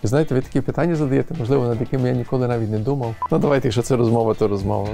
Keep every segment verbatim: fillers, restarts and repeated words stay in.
Ви знаєте, ви такі питання задаєте, можливо, над якими я ніколи навіть не думав. Ну давайте, якщо це розмова, то розмова.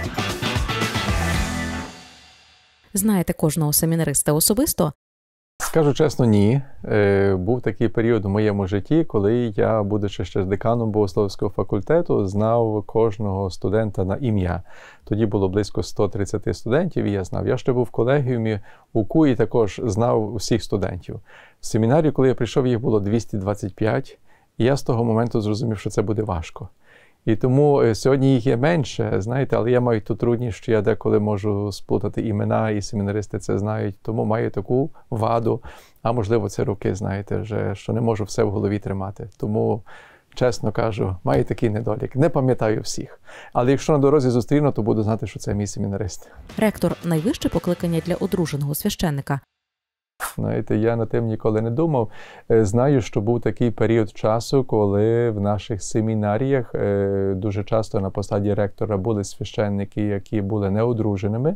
Знаєте кожного семінариста особисто? Скажу чесно, ні. Е, був такий період у моєму житті, коли я, будучи ще деканом богословського факультету, знав кожного студента на ім'я. Тоді було близько сто тридцять студентів, і я знав. Я ще був в колегіумі УКУ і також знав усіх студентів. В семінарі, коли я прийшов, їх було двісті двадцять п'ять, і я з того моменту зрозумів, що це буде важко. І тому сьогодні їх є менше, знаєте, але я маю ту трудність, що я деколи можу сплутати імена, і семінаристи це знають, тому маю таку ваду, а можливо це роки, знаєте, вже, що не можу все в голові тримати. Тому, чесно кажу, маю такий недолік. Не пам'ятаю всіх. Але якщо на дорозі зустріну, то буду знати, що це мій семінарист. Ректор – найвище покликання для одруженого священника. Знаєте, я над тим ніколи не думав. Знаю, що був такий період часу, коли в наших семінаріях дуже часто на посаді ректора були священники, які були неодруженими.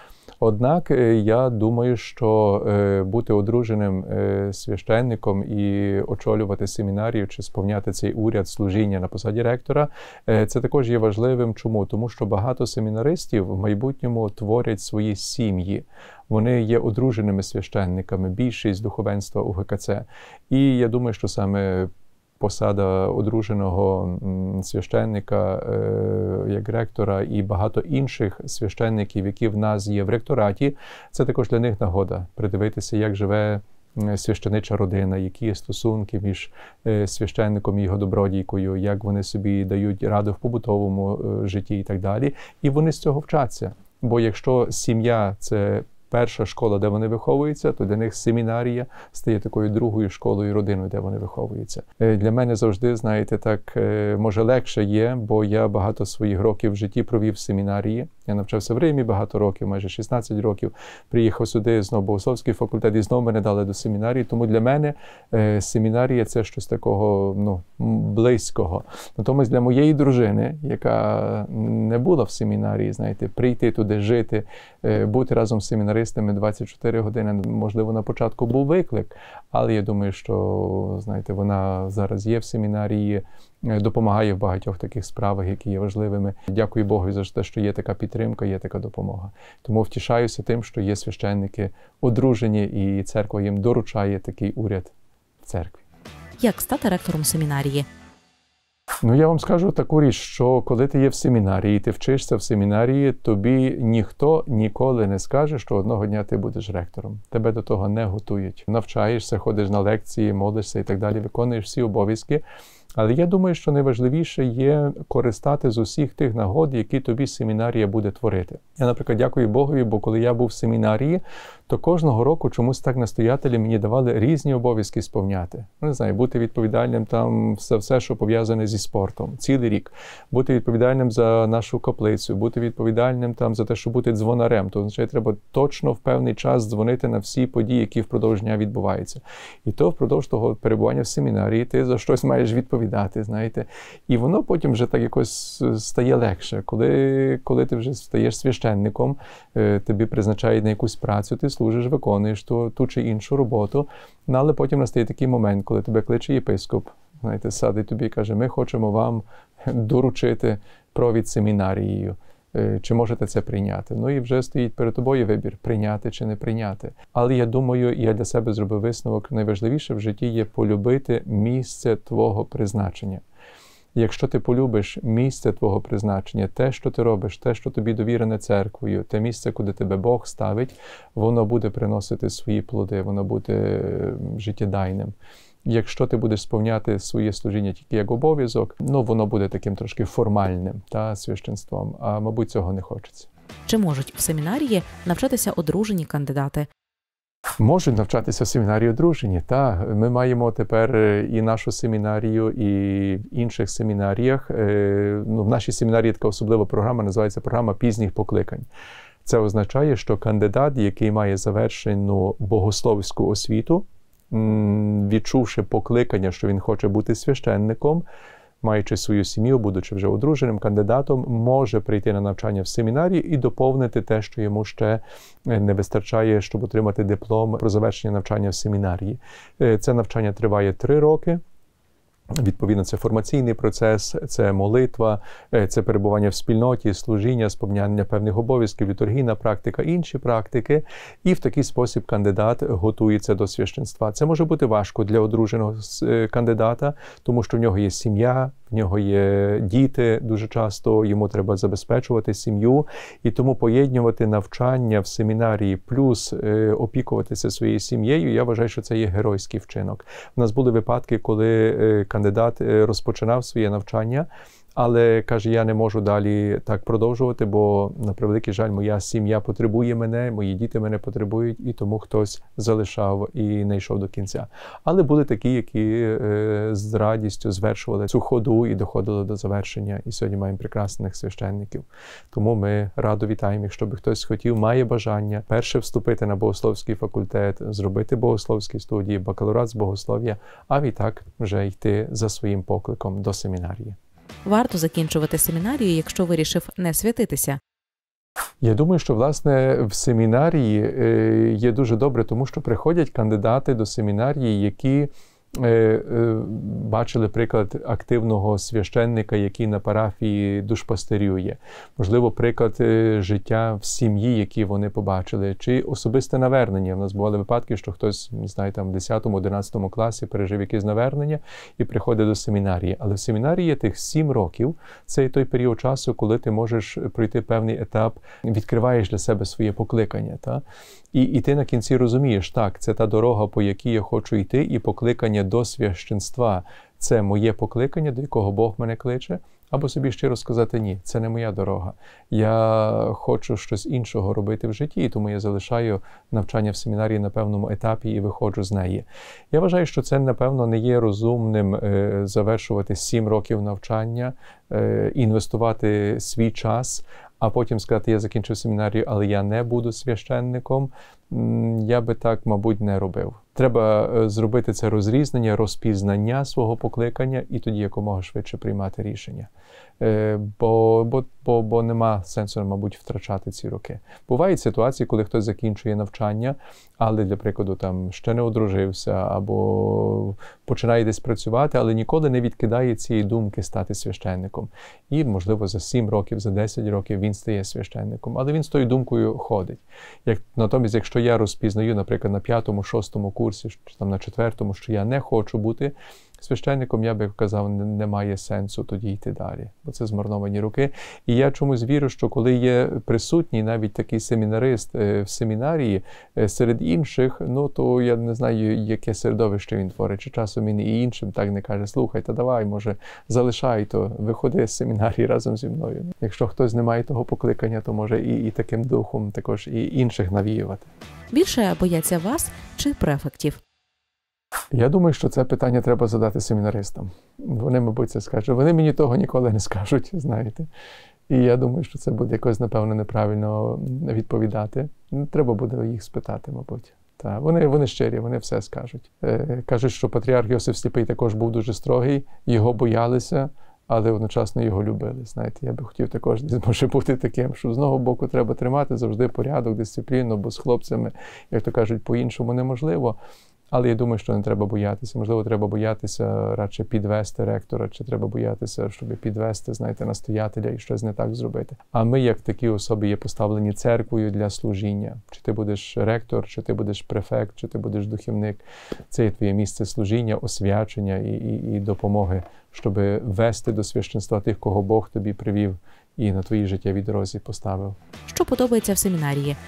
Однак я думаю, що бути одруженим священником і очолювати семінарію чи сповняти цей уряд служіння на посаді ректора, це також є важливим. Чому? Тому що багато семінаристів в майбутньому творять свої сім'ї. Вони є одруженими священниками, більшість духовенства у ГКЦ. І я думаю, що саме посада одруженого священника як ректора і багато інших священників, які в нас є в ректораті, це також для них нагода придивитися, як живе священича родина, які є стосунки між священником і його добродійкою, як вони собі дають раду в побутовому житті і так далі. І вони з цього вчаться. Бо якщо сім'я – це перша школа, де вони виховуються, то для них семінарія стає такою другою школою, родиною, де вони виховуються. Для мене завжди, знаєте, так, може легше є, бо я багато своїх років в житті провів в семінарії. Я навчався в Римі багато років, майже шістнадцять років. Приїхав сюди, знову богословський факультет, і знову мене дали до семінарії. Тому для мене е, семінарія – це щось такого, ну, близького. Натомість для моєї дружини, яка не була в семінарії, знаєте, прийти туди, жити, е, бути разом з семінаристами двадцять чотири години, можливо, на початку був виклик. Але я думаю, що, знаєте, вона зараз є в семінарії, допомагає в багатьох таких справах, які є важливими. Дякую Богу за те, що є така підтримка, є така допомога. Тому втішаюся тим, що є священники одружені, і церква їм доручає такий уряд в церкві. Як стати ректором семінарії? Ну, я вам скажу таку річ, що коли ти є в семінарії, ти вчишся в семінарії, тобі ніхто ніколи не скаже, що одного дня ти будеш ректором. Тебе до того не готують. Навчаєшся, ходиш на лекції, молишся і так далі, виконуєш всі обов'язки. Але я думаю, що найважливіше є користати з усіх тих нагод, які тобі семінарія буде творити. Я, наприклад, дякую Богові, бо коли я був в семінарії, то кожного року чомусь так настоятелі мені давали різні обов'язки сповняти. Не знаю, бути відповідальним там все, все, що пов'язане зі спортом, цілий рік. Бути відповідальним за нашу каплицю, бути відповідальним там за те, щоб бути дзвонарем. То означає, треба точно в певний час дзвонити на всі події, які впродовж дня відбуваються. І то впродовж того перебування в семінарії ти за щось маєш відповідати, знаєте. І воно потім вже так якось стає легше. Коли, коли ти вже стаєш священником, тобі призначають на якусь працю, ти служиш, виконуєш ту, ту чи іншу роботу, але потім настає такий момент, коли тебе кличе єпископ, знаєте, садить тобі і каже, ми хочемо вам доручити провід семінарією. Чи можете це прийняти? Ну і вже стоїть перед тобою вибір, прийняти чи не прийняти. Але я думаю, я для себе зробив висновок, найважливіше в житті є полюбити місце твого призначення. Якщо ти полюбиш місце твого призначення, те, що ти робиш, те, що тобі довірене церквою, те місце, куди тебе Бог ставить, воно буде приносити свої плоди, воно буде життєдайним. Якщо ти будеш сповняти своє служіння тільки як обов'язок, ну воно буде таким трошки формальним, та, священством, а мабуть цього не хочеться. Чи можуть в семінарії навчатися одружені кандидати? Можуть навчатися в семінарії одружені, так. Ми маємо тепер і нашу семінарію, і в інших семінаріях. Ну, в нашій семінарії така особлива програма, називається програма пізніх покликань. Це означає, що кандидат, який має завершену богословську освіту, відчувши покликання, що він хоче бути священником, маючи свою сім'ю, будучи вже одруженим кандидатом, може прийти на навчання в семінарії і доповнити те, що йому ще не вистачає, щоб отримати диплом про завершення навчання в семінарії. Це навчання триває три роки. Відповідно, це формаційний процес, це молитва, це перебування в спільноті, служіння, сповняння певних обов'язків, літургійна практика, інші практики. І в такий спосіб кандидат готується до священства. Це може бути важко для одруженого кандидата, тому що в нього є сім'я, в нього є діти, дуже часто йому треба забезпечувати сім'ю. І тому поєднувати навчання в семінарії плюс опікуватися своєю сім'єю, я вважаю, що це є геройський вчинок. У нас були випадки, коли кандидат розпочинав своє навчання, але каже, я не можу далі так продовжувати, бо, на превеликий жаль, моя сім'я потребує мене, мої діти мене потребують, і тому хтось залишав і не йшов до кінця. Але були такі, які е, з радістю звершували цю ходу і доходили до завершення. І сьогодні маємо прекрасних священників. Тому ми радо вітаємо, якщо би хтось хотів, має бажання перше вступити на богословський факультет, зробити богословські студії, бакалаврат з богослов'я, а відтак вже йти за своїм покликом до семінарії. Варто закінчувати семінарію, якщо вирішив не святитися. Я думаю, що, власне, в семінарії є дуже добре, тому що приходять кандидати до семінарії, які бачили приклад активного священника, який на парафії душпастерює. Можливо, приклад життя в сім'ї, які вони побачили, чи особисте навернення. У нас бували випадки, що хтось, не знаю, там в десятому-одинадцятому класі пережив якесь навернення і приходить до семінарії. Але в семінарії тих сім років – це той період часу, коли ти можеш пройти певний етап, відкриваєш для себе своє покликання. Та? І, і ти на кінці розумієш, так, це та дорога, по якій я хочу йти, і покликання до священства – це моє покликання, до якого Бог мене кличе, або собі щиро сказати, ні, це не моя дорога. Я хочу щось іншого робити в житті, і тому я залишаю навчання в семінарії на певному етапі і виходжу з неї. Я вважаю, що це, напевно, не є розумним е, завершувати сім років навчання, е, інвестувати свій час, а потім сказати, я закінчив семінарію, але я не буду священником. Я би так, мабуть, не робив. Треба зробити це розрізнення, розпізнання свого покликання і тоді якомога швидше приймати рішення. Бо, бо, бо, бо нема сенсу, мабуть, втрачати ці роки. Бувають ситуації, коли хтось закінчує навчання, але, для прикладу, там ще не одружився або починає десь працювати, але ніколи не відкидає цієї думки стати священником. І, можливо, за сім років, за десять років він стає священником. Але він з тою думкою ходить. Як, натомість, якщо я розпізнаю, наприклад, на п'ятому, шостому курсі, чи там на четвертому, що я не хочу бути священником, я би казав, немає сенсу тоді йти далі, бо це змарновані роки. І я чомусь вірю, що коли є присутній навіть такий семінарист в семінарії серед інших, ну то я не знаю, яке середовище він творить, чи часом він і іншим так не каже, слухай, та давай, може, залишай, то виходи з семінарії разом зі мною. Якщо хтось не має того покликання, то може і, і таким духом також і інших навіювати. Більше бояться вас чи префектів? Я думаю, що це питання треба задати семінаристам. Вони, мабуть, це скажуть. Вони мені того ніколи не скажуть, знаєте. І я думаю, що це буде якось, напевно, неправильно відповідати. Треба буде їх спитати, мабуть. Та, вони, вони щирі, вони все скажуть. Е, кажуть, що патріарх Йосиф Сліпий також був дуже строгий, його боялися, але одночасно його любили. Знаєте, я би хотів також може бути таким, що з одного боку треба тримати завжди порядок, дисципліну, бо з хлопцями, як то кажуть, по-іншому неможливо. Але я думаю, що не треба боятися. Можливо, треба боятися радше підвести ректора, чи треба боятися, щоб підвести, знаєте, настоятеля і щось не так зробити. А ми, як такі особи, є поставлені церквою для служіння. Чи ти будеш ректор, чи ти будеш префект, чи ти будеш духівник. Це є твоє місце служіння, освячення і, і, і допомоги, щоб вести до священства тих, кого Бог тобі привів і на твоїй життєвій дорозі поставив. Що подобається в семінарії?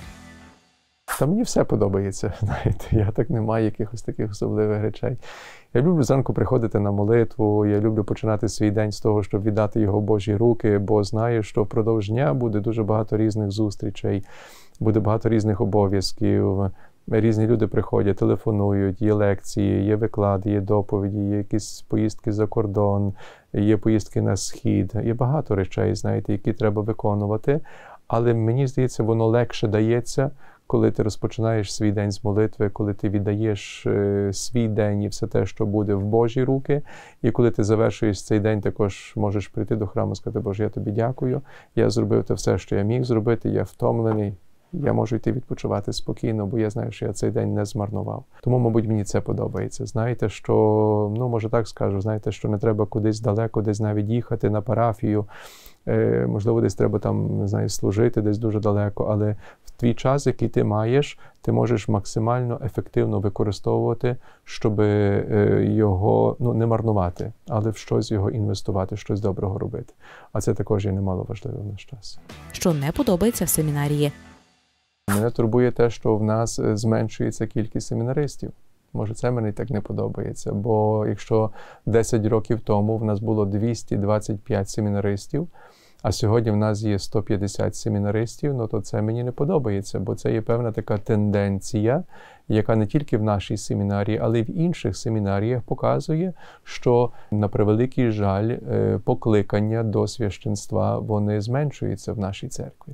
Та мені все подобається, знаєте, я так не маю якихось таких особливих речей. Я люблю зранку приходити на молитву, я люблю починати свій день з того, щоб віддати його в Божі руки, бо знаю, що впродовж дня буде дуже багато різних зустрічей, буде багато різних обов'язків. Різні люди приходять, телефонують, є лекції, є виклади, є доповіді, є якісь поїздки за кордон, є поїздки на схід. Є багато речей, знаєте, які треба виконувати. Але мені здається, воно легше дається, коли ти розпочинаєш свій день з молитви, коли ти віддаєш е, свій день і все те, що буде в Божі руки, і коли ти завершуєш цей день, також можеш прийти до храму і сказати, Боже, я тобі дякую, я зробив те все, що я міг зробити, я втомлений, Я можу йти відпочивати спокійно, бо я знаю, що я цей день не змарнував. Тому, мабуть, мені це подобається. Знаєте, що, ну, може так скажу, знаєте, що не треба кудись далеко, десь навіть їхати на парафію. Е, можливо, десь треба там, не знаю, служити десь дуже далеко, але в твій час, який ти маєш, ти можеш максимально ефективно використовувати, щоб е, його, ну, не марнувати, але в щось його інвестувати, щось доброго робити. А це також є немало важливо в наш час. Що не подобається в семінарії? Мене турбує те, що в нас зменшується кількість семінаристів. Може, це мені так не подобається, бо якщо десять років тому в нас було двісті двадцять п'ять семінаристів, а сьогодні в нас є сто п'ятдесят семінаристів, ну то це мені не подобається, бо це є певна така тенденція, яка не тільки в нашій семінарії, але й в інших семінаріях показує, що, на превеликий жаль, покликання до священства, вони зменшуються в нашій церкві.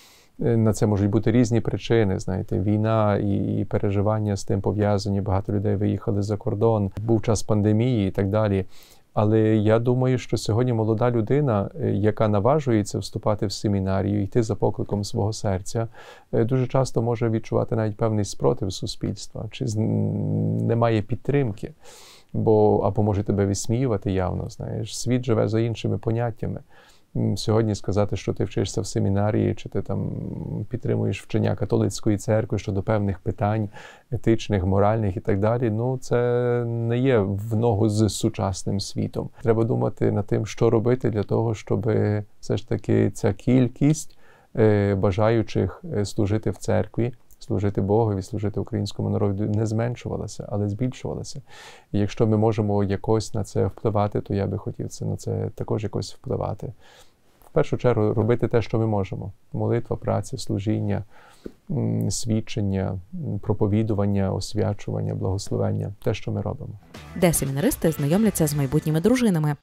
На це можуть бути різні причини, знаєте, війна і переживання з тим пов'язані, багато людей виїхали за кордон, був час пандемії і так далі. Але я думаю, що сьогодні молода людина, яка наважується вступати в семінарію, йти за покликом свого серця, дуже часто може відчувати навіть певний спротив суспільства, чи немає підтримки, бо або може тебе висміювати явно, знаєш. Світ живе за іншими поняттями. Сьогодні сказати, що ти вчишся в семінарії, чи ти там підтримуєш вчення католицької церкви щодо певних питань етичних, моральних і так далі, ну це не є в ногу з сучасним світом. Треба думати над тим, що робити для того, щоб все ж таки ця кількість бажаючих служити в церкві, служити Богові, служити українському народу не зменшувалася, але збільшувалася. І якщо ми можемо якось на це впливати, то я би хотів це, на це також якось впливати. В першу чергу робити те, що ми можемо. Молитва, праця, служіння, свідчення, проповідування, освячування, благословення. Те, що ми робимо. Де семінаристи знайомляться з майбутніми дружинами?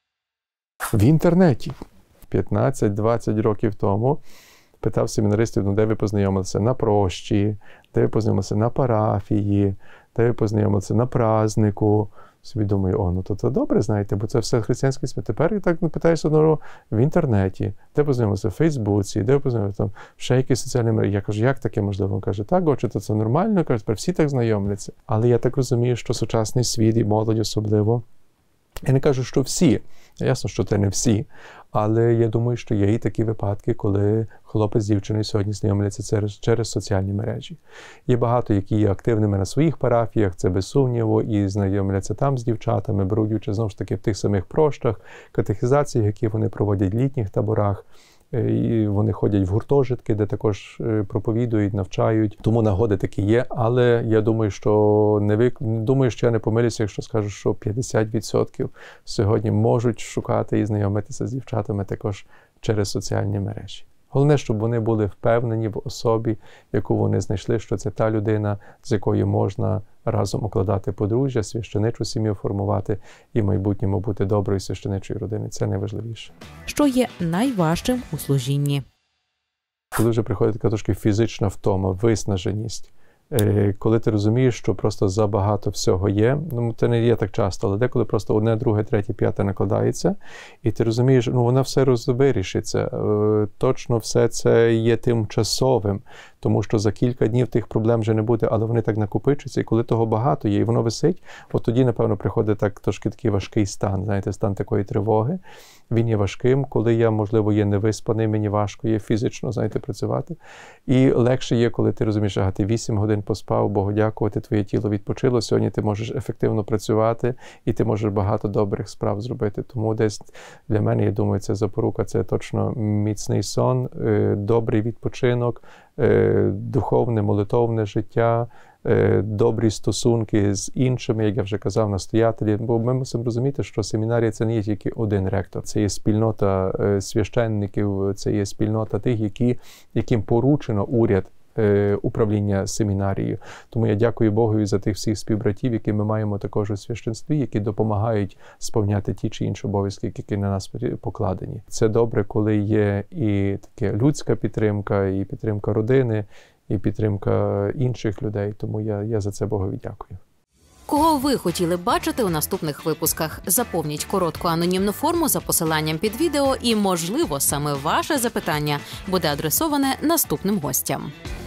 В інтернеті. п'ятнадцять-двадцять років тому питав семінаристів, ну де ви познайомилися? На прощі, де ви познайомилися? На парафії, де ви познайомилися? На празднику. Собі думаю, о, ну то це добре, знаєте, бо це все християнське свято. Тепер я так питаюся одного в інтернеті, де познайомилися? В Фейсбуці, де познайомилися? Там ще якісь соціальні мережі. Я кажу, як таке можливо? Він каже, так, отже, то це нормально, каже, тепер всі так знайомляться. Але я так розумію, що сучасний світ і молодь особливо. Я не кажу, що всі. Ясно, що це не всі. Але я думаю, що є і такі випадки, коли хлопець з дівчиною сьогодні знайомляться через, через соціальні мережі. Є багато, які є активними на своїх парафіях, це без сумніву, і знайомляться там з дівчатами, беруть участь, знову ж таки, в тих самих прощах, катехізаціях, які вони проводять в літніх таборах. І вони ходять в гуртожитки, де також проповідують, навчають. Тому нагоди такі є. Але я думаю, що не ви... думаю, що я не помилюся, якщо скажу, що п'ятдесят відсотків сьогодні можуть шукати і знайомитися з дівчатами також через соціальні мережі. Головне, щоб вони були впевнені в особі, яку вони знайшли, що це та людина, з якою можна разом укладати подружжя, священичу сім'ю формувати і в майбутньому бути доброю священичою родиною. Це найважливіше. Що є найважчим у служінні? Коли вже приходить така трошки фізична втома, виснаженість, коли ти розумієш, що просто забагато всього є, ну це не є так часто, але деколи просто одне, друге, третє, п'яте накладається, і ти розумієш, ну воно все розвирішиться, точно все це є тимчасовим, тому що за кілька днів тих проблем вже не буде, але вони так накопичуються, і коли того багато є, і воно висить, от тоді, напевно, приходить так трошки такий важкий стан, знаєте, стан такої тривоги. Він є важким, коли я, можливо, є невиспаний, мені важко є фізично, знаєте, працювати. І легше є, коли ти розумієш, ага, ти вісім годин поспав, Богу дякувати, твоє тіло відпочило, сьогодні ти можеш ефективно працювати, і ти можеш багато добрих справ зробити. Тому десь для мене, я думаю, це запорука, це точно міцний сон, добрий відпочинок, духовне, молитовне життя, добрі стосунки з іншими, як я вже казав, настоятелі. Бо ми мусимо розуміти, що семінарія – це не є тільки один ректор. Це є спільнота священників, це є спільнота тих, які, яким поручено уряд управління семінарією. Тому я дякую Богові за тих всіх співбратів, які ми маємо також у священстві, які допомагають сповняти ті чи інші обов'язки, які на нас покладені. Це добре, коли є і таке людська підтримка, і підтримка родини, і підтримка інших людей. Тому я, я за це Богові дякую. Кого ви хотіли бачити у наступних випусках? Заповніть коротку анонімну форму за посиланням під відео і, можливо, саме ваше запитання буде адресоване наступним гостям.